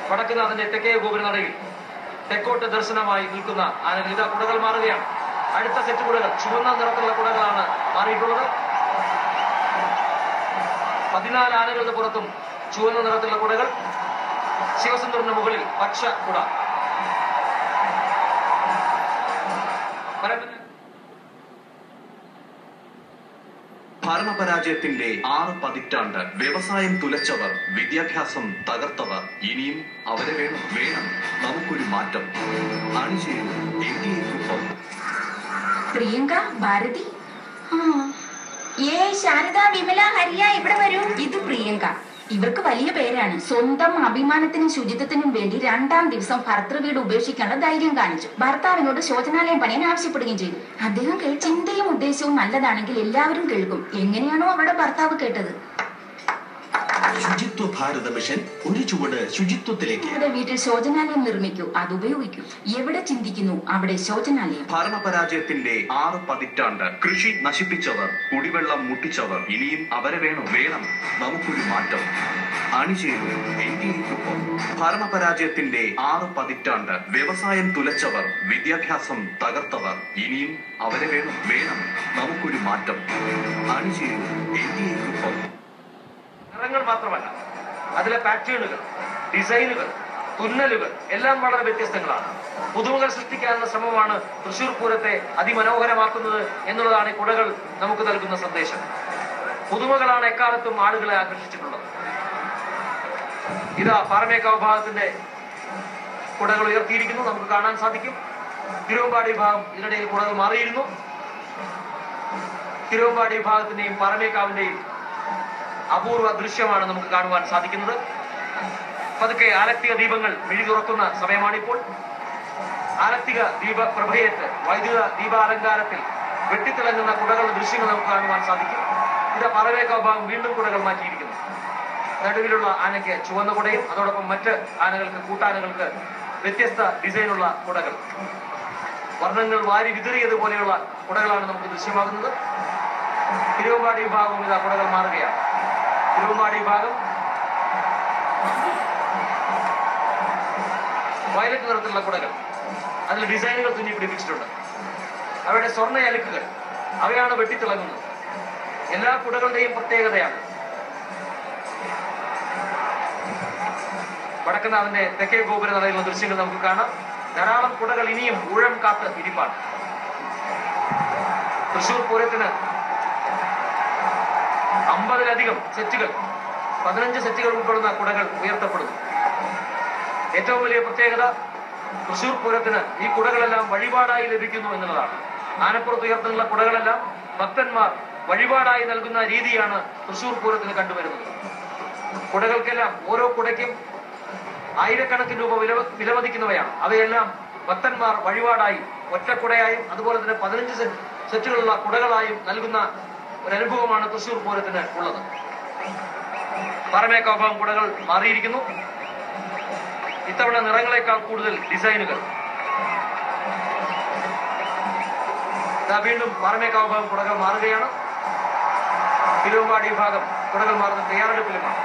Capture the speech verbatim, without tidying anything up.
വടക്കുന്നാഥന്റെ തെക്കേ ഗോപുരനടയിൽ തെക്കോട്ട് ദർശനമായി നിൽക്കുന്ന ആനകൾ ഇതാ കുടകൾ മാറുകയാണ്. അടുത്ത സെറ്റ് കുടകൾ ചുവന്ന നിറത്തിലുള്ള കുടകളാണ് മാറിയിട്ടുള്ളത്. പതിനാല് ആനകളുടെ പുറത്തും ചുവന്ന നിറത്തിലുള്ള കുടകൾ. ശിവസുന്ദറിന്റെ മുകളിൽ പച്ച കുട. ഭരണപരാജയത്തിന്റെ ആറ് പതിറ്റാണ്ട് വ്യവസായം തുലച്ചവർ, വിദ്യാഭ്യാസം തകർത്തവർ, ഇനിയും അവരെ വേണം വേണം നമുക്കൊരു മാറ്റം. അണിചേരും എൻ ഡി എക്കൊപ്പം. പ്രിയങ്ക, ഭാരതി, ഏ ശാരദ, വിമല, ഹരിയ, ഇവിടെ വരൂ. ഇത് പ്രിയങ്ക. ഇവർക്ക് വലിയ പേരാണ്. സ്വന്തം അഭിമാനത്തിനും ശുചിത്വത്തിനും വേണ്ടി രണ്ടാം ദിവസം ഭർത്തൃ വീട് ഉപേക്ഷിക്കാനുള്ള ധൈര്യം കാണിച്ചു. ഭർത്താവിനോട് ശോചനാലയം പണിയാൻ ആവശ്യപ്പെടുകയും ചെയ്തു. അദ്ദേഹം കേട്ട ചിന്തയും ഉദ്ദേശവും നല്ലതാണെങ്കിൽ എല്ലാവരും കേൾക്കും. എങ്ങനെയാണോ അവരുടെ ഭർത്താവ് കേട്ടത്. ശുചിത്വ ഭാരത മിഷൻ, ഒരു ചുവട് ശുചിത്വത്തിലേക്ക്. ഇവിടെ വീട്ടിൽ ശോചനാലയം നിർമ്മിക്കൂ, അത് ഉപയോഗിക്കൂ. എവിടെ ചിന്തിക്കുന്നു അവിടെ ശോചനാലയം. ഭരണപരാജയത്തിന്റെ ആറ് പതിറ്റാണ്ട് കൃഷി നശിപ്പിച്ചവർ, കുടിവെള്ളം മുട്ടിച്ചവർ, ഇനിയും അവരെ വേണം വേണം നമുക്കൊരു മാറ്റം. അണിചേരും എൻ ഡി എക്കൊപ്പം. ഭരണപരാജയത്തിന്റെ ആറ് പതിറ്റാണ്ട് വ്യവസായം തുലച്ചവർ, വിദ്യാഭ്യാസം തകർത്തവർ, ഇനിയും അവരെ വേണം വേണം നമുക്കൊരു മാറ്റം. അണിചേരും എൻ ഡി എക്കൊപ്പം. നിറങ്ങൾ മാത്രമല്ല, അതിലെ പാറ്റേണുകൾ, ഡിസൈനുകൾ, തുന്നലുകൾ എല്ലാം വളരെ വ്യത്യസ്തങ്ങളാണ്. പുതുമകൾ സൃഷ്ടിക്കാനുള്ള ശ്രമമാണ് തൃശൂർ പൂരത്തെ അതിമനോഹരമാക്കുന്നത് എന്നുള്ളതാണ് ഈ കുടകൾ നമുക്ക് നൽകുന്ന സന്ദേശം. പുതുമകളാണ് എക്കാലത്തും ആളുകളെ ആകർഷിച്ചിട്ടുള്ളത്. ഇതാ പാറമേക്കാവ് ഭാഗത്തിന്റെ കുടകൾ ഉയർത്തിയിരിക്കുന്നു, നമുക്ക് കാണാൻ സാധിക്കും. തിരുവമ്പാടി വിഭാഗം ഇതിനിടയിൽ കുടകൾ മാറിയിരുന്നു. തിരുവമ്പാടി വിഭാഗത്തിന്റെയും പാറമേക്കാവിന്റെയും അപൂർവ ദൃശ്യമാണ് നമുക്ക് കാണുവാൻ സാധിക്കുന്നത്. പതുക്കെ ആലക്തിക ദീപങ്ങൾ മിഴി തുറക്കുന്ന സമയമാണിപ്പോൾ. ആലക്തിക ദീപ പ്രഭയേറ്റ് വൈദ്യുത ദീപാലങ്കാരത്തിൽ വെട്ടിത്തിളങ്ങുന്ന കുടകളുടെ ദൃശ്യങ്ങൾ നമുക്ക് കാണുവാൻ സാധിക്കും. ഇത് പാറമേക്കാവ് ഭാഗം വീണ്ടും കുടകൾ മാറ്റിയിരിക്കുന്നു. നടുവിലുള്ള ആനയ്ക്ക് ചുവന്ന കുടയും അതോടൊപ്പം മറ്റ് ആനകൾക്ക്, കൂട്ടാനകൾക്ക് വ്യത്യസ്ത ഡിസൈനുള്ള കുടകൾ, വർണ്ണങ്ങൾ വാരി വിതറിയതുപോലെയുള്ള കുടകളാണ് നമുക്ക് ദൃശ്യമാകുന്നത്. തിരുവമ്പാടി വിഭാഗവും ഇതാ കുടകൾ മാറുകയാണ്. തിരുവമ്പാടി വിഭാഗം വയലറ്റ് നിറത്തിലുള്ള കുടകൾ, അതിൽ ഡിസൈനുകൾ തുന്നി പിടിപ്പിച്ചിട്ടുണ്ട്. അവയുടെ സ്വർണ്ണ അലുക്കുകൾ, അവയാണ് വെട്ടിത്തിളങ്ങുന്നത്. എല്ലാ കുടകളുടെയും പ്രത്യേകതയാണ്. വടക്കുന്നാഥന്റെ തെക്കേ ഗോപുര നടയിലുള്ള ദൃശ്യങ്ങൾ നമുക്ക് കാണാം. ധാരാളം കുടകൾ ഇനിയും ഊഴം കാത്ത് ഇരിപ്പാണ്. തൃശൂർ പൂരത്തിന് അമ്പതിലധികം സെറ്റുകൾ, പതിനഞ്ച് സെറ്റുകൾ ഉൾപ്പെടുന്ന കുടകൾ ഉയർത്തപ്പെടുന്നു. ഏറ്റവും വലിയ പ്രത്യേകത തൃശൂർ പൂരത്തിന് ഈ കുടകളെല്ലാം വഴിപാടായി ലഭിക്കുന്നു എന്നുള്ളതാണ്. ആനപ്പുറത്ത് ഉയർത്തുന്ന കുടകളെല്ലാം ഭക്തന്മാർ വഴിപാടായി നൽകുന്ന രീതിയാണ് തൃശൂർ പൂരത്തിന് കണ്ടുവരുന്നത്. കുടകൾക്കെല്ലാം ഓരോ കുടയ്ക്കും ആയിരക്കണക്കിന് രൂപ വില വിലമതിക്കുന്നവയാണ്. അവയെല്ലാം ഭക്തന്മാർ വഴിപാടായി ഒറ്റക്കുടയായും അതുപോലെ തന്നെ പതിനഞ്ച് സെറ്റുകളുള്ള കുടകളായും നൽകുന്ന ഒരനുഭവമാണ് തൃശൂർ പൂരത്തിന് ഉള്ളത്. പാറമേക്കാവ് ഭാഗം കുടകൾ മാറിയിരിക്കുന്നു. ഇത്തവണ നിറങ്ങളെക്കാൾ കൂടുതൽ ഡിസൈനുകൾ. വീണ്ടും പാറമേക്കാവ് ഭാഗം കുടകൾ മാറുകയാണ്. തിരുവമ്പാടി വിഭാഗം കുടകൾ മാറുന്ന തയ്യാറെടുപ്പിലുമാണ്.